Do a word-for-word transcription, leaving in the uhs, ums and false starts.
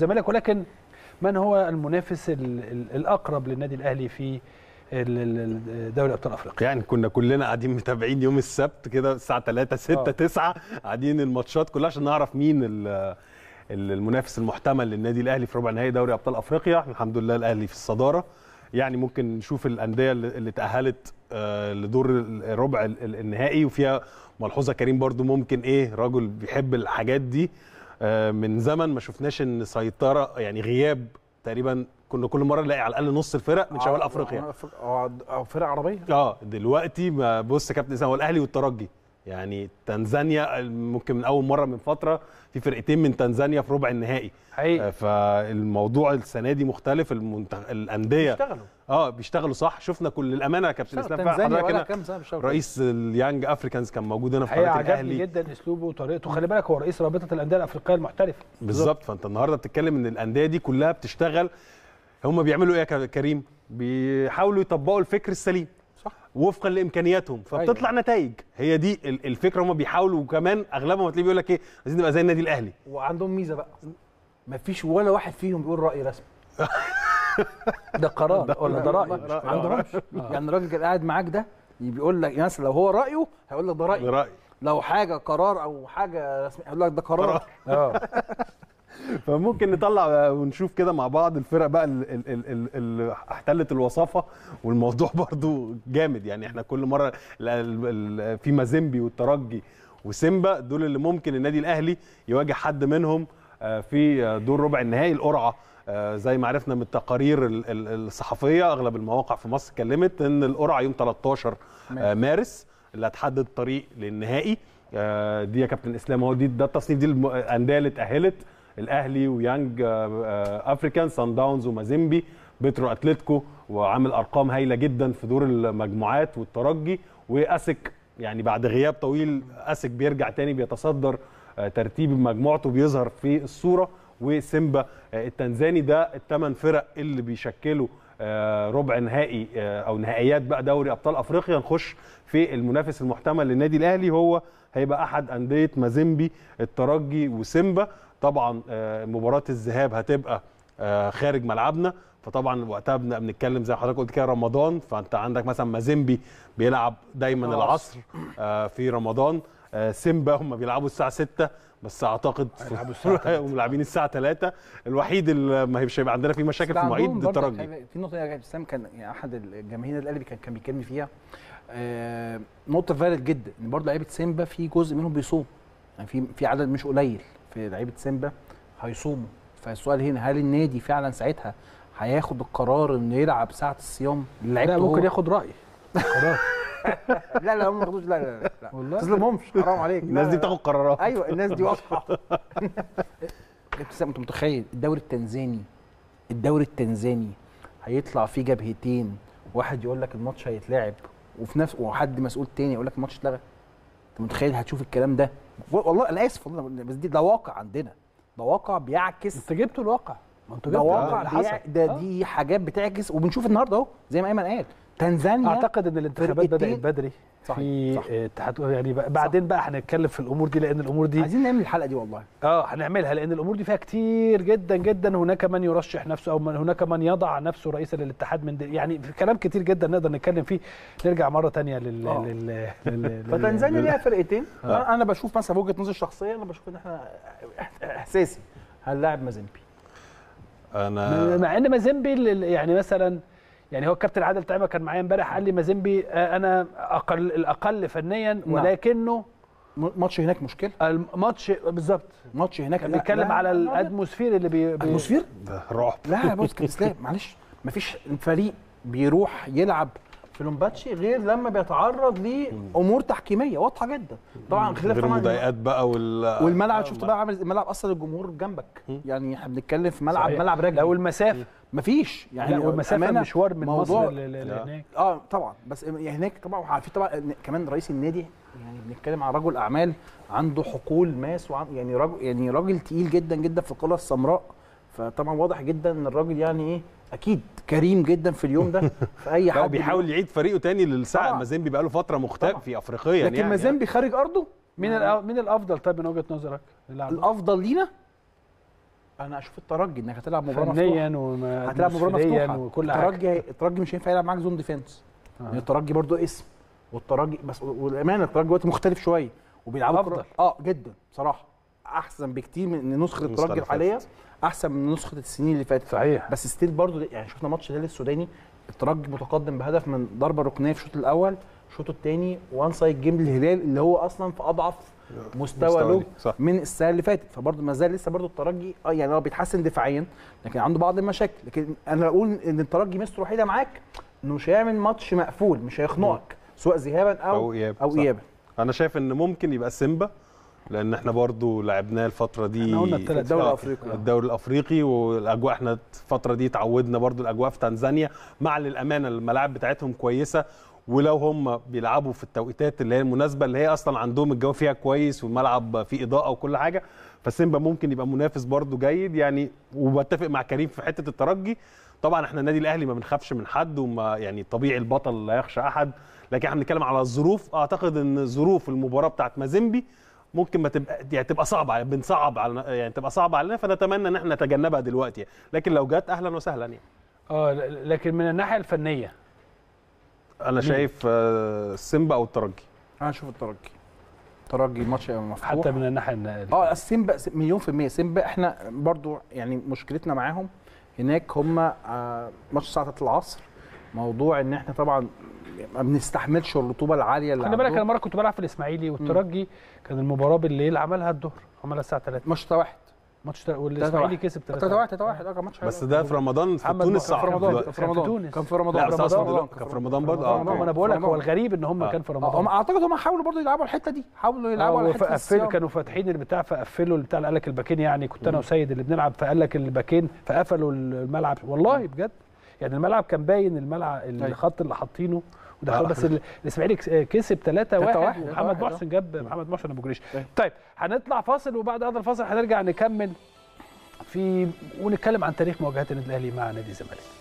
الزمالك، ولكن من هو المنافس الاقرب للنادي الاهلي في دوري ابطال افريقيا؟ يعني كنا كلنا قاعدين متابعين يوم السبت كده الساعه تلاتة ستة تسعة قاعدين الماتشات كلها عشان نعرف مين المنافس المحتمل للنادي الاهلي في ربع نهائي دوري ابطال افريقيا. الحمد لله الاهلي في الصداره، يعني ممكن نشوف الانديه اللي تاهلت لدور الربع النهائي، وفيها ملحوظه كريم برضو ممكن ايه راجل بيحب الحاجات دي، من زمن ما شفناش ان سيطره يعني غياب تقريبا، كنا كل مره نلاقي على الاقل نص الفرق من شمال افريقيا او فرق عربيه. اه دلوقتي بص يا كابتن اسامه، هو الاهلي والترجي، يعني تنزانيا ممكن من اول مره من فتره في فرقتين من تنزانيا في ربع النهائي حقيقي. فالموضوع السنه دي مختلف، المنتخ... الانديه بيشتغلوا اه بيشتغلوا صح. شفنا كل الامانه يا كابتن اسلام حضرتك رئيس اليانج افريكانز كان موجود هنا في قناه الاهلي، عجبني جدا اسلوبه وطريقته. خلي بالك هو رئيس رابطه الانديه الافريقيه المحترفه بالظبط. فانت النهارده بتتكلم ان الانديه دي كلها بتشتغل، هم بيعملوا ايه يا كريم؟ بيحاولوا يطبقوا الفكر السليم صح وفقا لامكانياتهم، فبتطلع أيوة. نتائج. هي دي الفكره، هم بيحاولوا، وكمان اغلبهم هتلاقيه بيقول لك ايه، عايزين نبقى زي النادي الاهلي. وعندهم ميزه بقى، مفيش ولا واحد فيهم بيقول راي رسمي. ده قرار ولا ده راي؟ ما عندهمش. يعني الراجل كان قاعد معاك ده بيقول لك مثلا لو هو رايه هيقول لك ده رايي، رأي. لو حاجه قرار او حاجه رسمي هيقول لك ده قرار. اه فممكن نطلع ونشوف كده مع بعض الفرق بقى اللي احتلت الوصافه، والموضوع برضو جامد. يعني احنا كل مره في مازيمبي والترجي وسيمبا، دول اللي ممكن النادي الاهلي يواجه حد منهم في دور ربع النهائي. القرعه زي ما عرفنا من التقارير الصحفيه، اغلب المواقع في مصر اتكلمت ان القرعه يوم تلتاشر مارس اللي هتحدد الطريق للنهائي. دي يا كابتن اسلام اهو، دي ده التصنيف، دي الانديه اللي اتاهلت: الاهلي ويانج افريكان، سان داونز ومازيمبي، بيترو اتلتيكو وعامل ارقام هايله جدا في دور المجموعات، والترجي واسك. يعني بعد غياب طويل اسك بيرجع تاني بيتصدر ترتيب مجموعته، بيظهر في الصوره. وسيمبا التنزاني. ده الثمان فرق اللي بيشكلوا ربع نهائي او نهائيات بقى دوري ابطال افريقيا. نخش في المنافس المحتمل للنادي الاهلي، هو هيبقى احد انديه مازيمبي، الترجي وسيمبا. طبعا مباراه الذهاب هتبقى خارج ملعبنا، فطبعا وقتها بنتكلم زي ما حضرتك قلت كده رمضان. فانت عندك مثلا مازيمبي بيلعب دايما العصر في رمضان، سيمبا هم بيلعبوا الساعه ستة بس اعتقد وملاعبين الساعه تلاتة. الوحيد اللي ما مش هيبقى عندنا فيه مشاكل في المواعيد الترجي. في نقطه يا كابتن اسلام كان يعني احد الجماهير الاهلي كان كان بيتكلم فيها، آه نقطه فارد جدا، ان برضه لعيبه سيمبا في جزء منهم بيصوم، يعني في في عدد مش قليل في لعيبه سيمبا هيصوموا. فالسؤال هنا، هل النادي فعلا ساعتها هياخد القرار انه يلعب ساعه الصيام للعيبه؟ ممكن ياخد راي قرار. لا لا هم ما ياخدوش، لا لا لا والله ما تظلمهمش، حرام عليك. الناس دي بتاخد قرارات. ايوه الناس دي واضحه. انت متخيل الدوري التنزاني، الدوري التنزاني هيطلع فيه جبهتين، واحد يقول لك الماتش هيتلعب وفي نفس وحد مسؤول تاني يقول لك الماتش اتلغى؟ انت متخيل هتشوف الكلام ده؟ والله انا اسف والله، بس دي ده واقع عندنا، ده واقع بيعكس. انت جبت الواقع، ما انت جبت ده واقع بيع... ده دي حاجات بتعكس، وبنشوف النهارده اهو زي ما ايمن قال تنزانيا. اعتقد ان الانتخابات بدات بدري في اتحاد، يعني بعدين بقى هنتكلم في الامور دي، لان الامور دي عايزين نعمل الحلقه دي والله. اه هنعملها، لان الامور دي فيها كتير جدا جدا. هناك من يرشح نفسه، او من هناك من يضع نفسه رئيسا للاتحاد، من دي يعني في كلام كتير جدا نقدر نتكلم فيه. نرجع مره ثانيه لل آه. لل, لل... فتنزانيا ليها فرقتين. آه. انا بشوف مثلا وجهه نظري الشخصيه، انا بشوف ان احنا احساسي هنلاعب مازيمبي. انا مع ان مازيمبي يعني مثلا، يعني هو الكابتن عادل طعيمه كان معايا امبارح قال لي مازيمبي انا اقل الاقل فنيا، ولكنه ماتش هناك مشكله. الماتش بالظبط، ماتش هناك بيتكلم على الاتموسفير اللي بي اتموسفير ده رعب. لا بص كابتن اسلام معلش، مفيش فريق بيروح يلعب في لومباتشي غير لما بيتعرض لامور تحكيميه واضحه جدا. طبعا خلاف طبعا المضايقات بقى وال والملعب. شفت بقى عامل الملعب اصلا الجمهور جنبك، يعني احنا بنتكلم في ملعب صحيح. ملعب رجلي. لو المسافه مفيش يعني، لا والمسافه مشوار من مصر لهناك. اه طبعا، بس هناك طبعا في طبعا كمان رئيس النادي، يعني بنتكلم عن رجل اعمال عنده حقول ماس، يعني راجل يعني راجل تقيل جدا جدا في القاره السمراء. فطبعا واضح جدا ان الراجل يعني ايه اكيد كريم جدا في اليوم ده في اي حد بيحاول يعيد فريقه تاني للساعه. مازيمبي بقى له فتره مختفي في افريقيا، لكن يعني مازيمبي خارج ارضه. مين مين الافضل طيب من وجهه نظرك؟ الافضل لينا انا اشوف الترجي انك هتلعب مباراه فنيا مفتوحه، هتلعب مباراه مفتوحه وكل حاجه. الترجي الترجي مش هينفع يلعب معاك زون ديفenس، يعني الترجي برضو اسم، والترجي بس والامانه الترجي دلوقتي مختلف شويه وبيلعبوا افضل اه جدا بصراحه، احسن بكتير من نسخه الترجي الحاليه، احسن من نسخه السنين اللي فاتت صحيح. بس ستيل برضو يعني شفنا ماتش الهلال السوداني الترجي متقدم بهدف من ضربه ركنيه في الشوط الاول، الشوط الثاني وان سايد جيم للهلال اللي هو اصلا في اضعف مستوى له من السنه اللي فاتت، فبرضه ما زال لسه برضه الترجي اه يعني هو بيتحسن دفاعيا لكن عنده بعض المشاكل، لكن انا اقول ان الترجي ميزته الوحيده معاك انه مش هيعمل ماتش مقفول، مش هيخنقك سواء ذهابا او او ايابا او ايابا. انا شايف ان ممكن يبقى سيمبا لان احنا برضو لعبناه الفتره دي الدوري الافريقي الدوري الافريقي والاجواء احنا الفتره دي اتعودنا برضو الاجواء في تنزانيا مع للامانه الملاعب بتاعتهم كويسه، ولو هم بيلعبوا في التوقيتات اللي هي المناسبه اللي هي اصلا عندهم الجو فيها كويس والملعب فيه اضاءه وكل حاجه، فسيمبا ممكن يبقى منافس برضو جيد يعني. وبتفق مع كريم في حته الترجي، طبعا احنا النادي الاهلي ما بنخافش من حد وما يعني طبيعي البطل لا يخشى احد، لكن احنا بنتكلم على الظروف. اعتقد ان ظروف المباراه بتاعت مازيمبي ممكن ما تبقى يعني تبقى صعبه، بنصعب على يعني تبقى صعبه علينا، فنتمنى ان احنا نتجنبها دلوقتي، لكن لو جت اهلا وسهلا يعني. اه لكن من الناحيه الفنيه انا مين؟ شايف سيمبا او الترجي. انا اشوف الترجي الترجي الماتش هيبقى مفتوح حتى من الناحيه اه سيمبا مليون في الميه. سيمبا احنا برضو يعني مشكلتنا معاهم هناك هم آه ماتش الساعه ثلاثة العصر، موضوع ان احنا طبعا ما بنستحملش الرطوبه العاليه اللي خلي بالك انا مره كنت بلعب في الاسماعيلي والترجي كان المباراه بالليل عملها الظهر، عملها الساعه ثلاثة ماتش ثلاثة واحد ماتش والاسماعيلي كسب ثلاثة واحد ثلاثة واحد اه كان ماتش بس ده في رمضان في تونس صح؟ في رمضان في رمضان كان في رمضان لا في رمضان كان في رمضان برضه اه ما انا بقول لك هو الغريب ان هم كان في رمضان. اعتقد هم حاولوا برضه يلعبوا الحته دي، حاولوا يلعبوا على الحته دي كانوا فاتحين البتاع فقفلوا البتاع قال لك الباكين يعني كنت انا وسيد اللي بنلعب فقال لك الباكين فقفلوا الملعب والله بجد يعني الملعب كان باين الملعب الخط اللي حاطينه ودخلوا بس الاسماعيلي كسب ثلاثة واحد ومحمد محسن جاب محمد محسن ابو جريش. طيب هنطلع فاصل وبعد هذا الفاصل هنرجع نكمل في ونتكلم عن تاريخ مواجهات النادي الاهلي مع نادي الزمالك.